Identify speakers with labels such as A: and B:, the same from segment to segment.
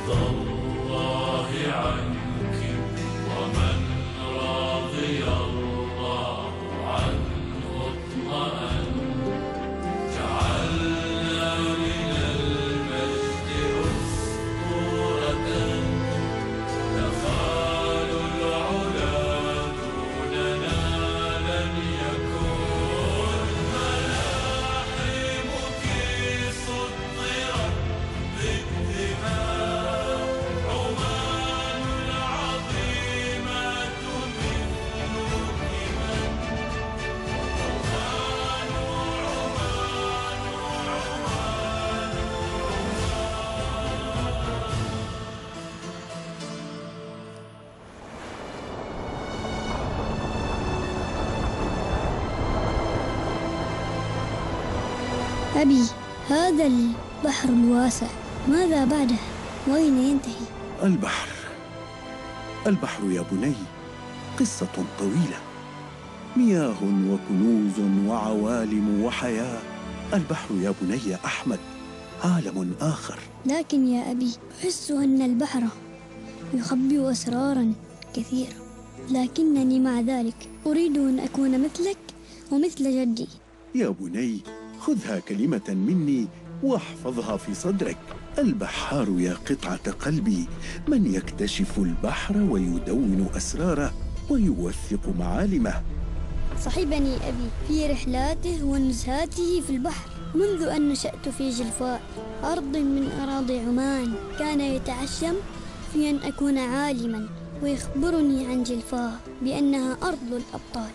A: رضا الله عنك ومن رضي الله عنه اطمأن. جعلنا من المجد أسطورة نخال العلا دوننا لن يكون. ملاحمك سطرت بالدماء عمان العظيمات مثل كمن.
B: أبي، هذا البحر الواسع ماذا بعده؟ وأين ينتهي؟
C: البحر يا بني قصة طويلة، مياه وكنوز وعوالم وحياة. البحر يا بني أحمد عالم آخر.
B: لكن يا أبي، أحس أن البحر يخبئ أسرارا كثيرة، لكنني مع ذلك أريد أن أكون مثلك ومثل جدي.
C: يا بني خذها كلمة مني واحفظها في صدرك. البحار يا قطعة قلبي، من يكتشف البحر ويدون أسراره ويوثق معالمه.
B: صحبني أبي في رحلاته ونزهاته في البحر منذ أن نشأت في جلفاء، أرض من أراضي عمان. كان يتعشم في أن أكون عالما ويخبرني عن جلفاء بأنها أرض الأبطال.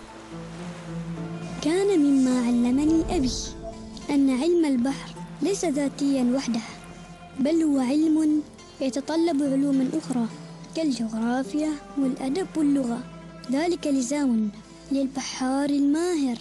B: كان مما علمني أبي أن علم البحر ليس ذاتيا وحده، بل هو علم يتطلب علوما أخرى كالجغرافيا والأدب واللغة. ذلك لزام للبحار الماهر.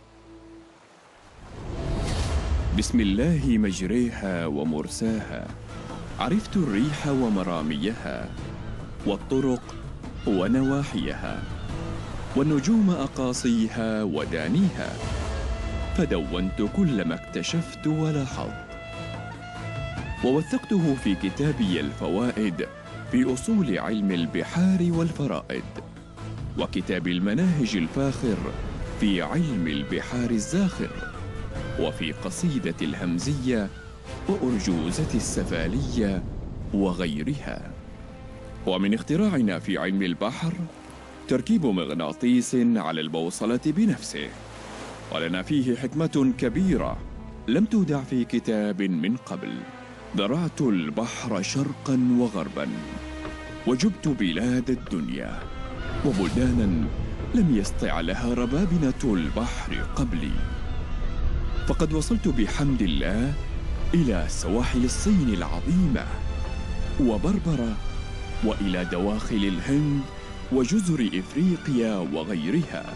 D: بسم الله مجريها ومرساها، عرفت الريح ومراميها والطرق ونواحيها والنجوم أقاصيها ودانيها، فدونت كل ما اكتشفت ولاحظت، ووثقته في كتابي الفوائد في أصول علم البحار والفرائد، وكتاب المناهج الفاخر في علم البحار الزاخر، وفي قصيدة الهمزية وأرجوزة السفالية وغيرها. ومن اختراعنا في علم البحر تركيب مغناطيس على البوصلة بنفسه، ولنا فيه حكمة كبيرة لم تودع في كتاب من قبل. ذرعت البحر شرقا وغربا، وجبت بلاد الدنيا وبلدانا لم يسطع لها ربابنة البحر قبلي، فقد وصلت بحمد الله إلى سواحل الصين العظيمة وبربرة، وإلى دواخل الهند وجزر إفريقيا وغيرها.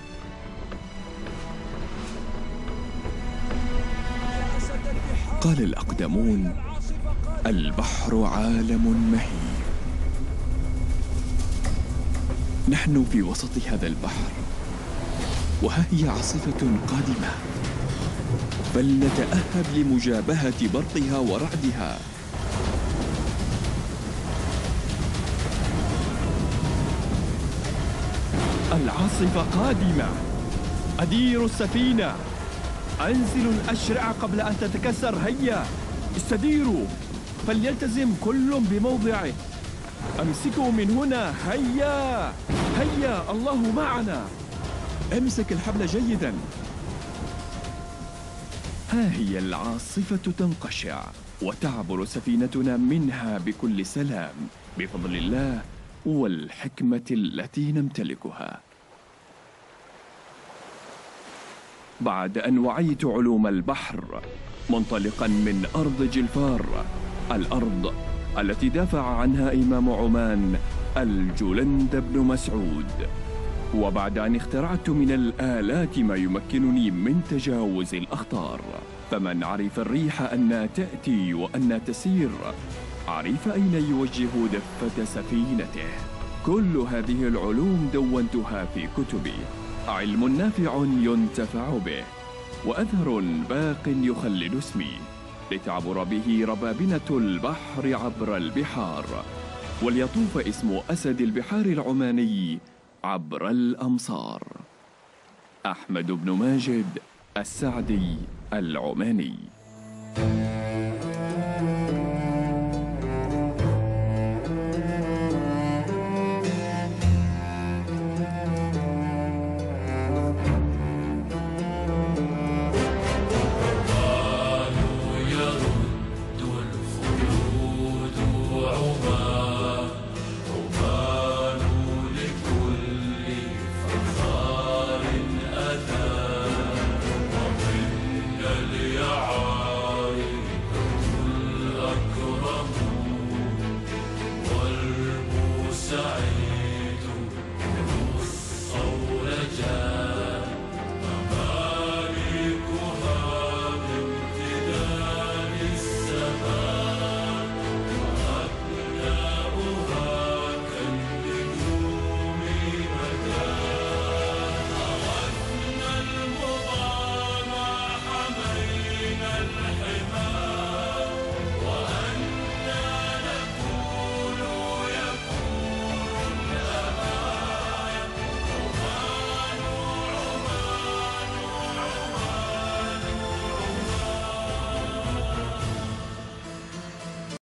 D: قال الأقدمون: البحر عالم مهيب. نحن في وسط هذا البحر، وها هي عاصفة قادمة، فلنتأهب لمجابهة برقها ورعدها.
E: العاصفة قادمة، أدير السفينة، أنزل أشرع قبل أن تتكسر. هيا استديروا، فليلتزم كل بموضعه. أمسكوا من هنا. هيا هيا، الله معنا.
D: امسك الحبل جيدا.
E: ها هي العاصفة تنقشع، وتعبر سفينتنا منها بكل سلام بفضل الله والحكمة التي نمتلكها. بعد أن وعيت علوم البحر منطلقا من أرض جلفار، الأرض التي دافع عنها إمام عمان الجلند بن مسعود، وبعد أن اخترعت من الآلات ما يمكنني من تجاوز الأخطار، فمن عرف الريح أنها تأتي وأنها تسير عرف أين يوجه دفة سفينته. كل هذه العلوم دونتها في كتبي، علم نافع ينتفع به، وأثر باق يخلد اسمي. لتعبر به ربابنة البحر عبر البحار، وليطوف اسم أسد البحار العماني عبر الأمصار. أحمد بن ماجد السعدي العماني.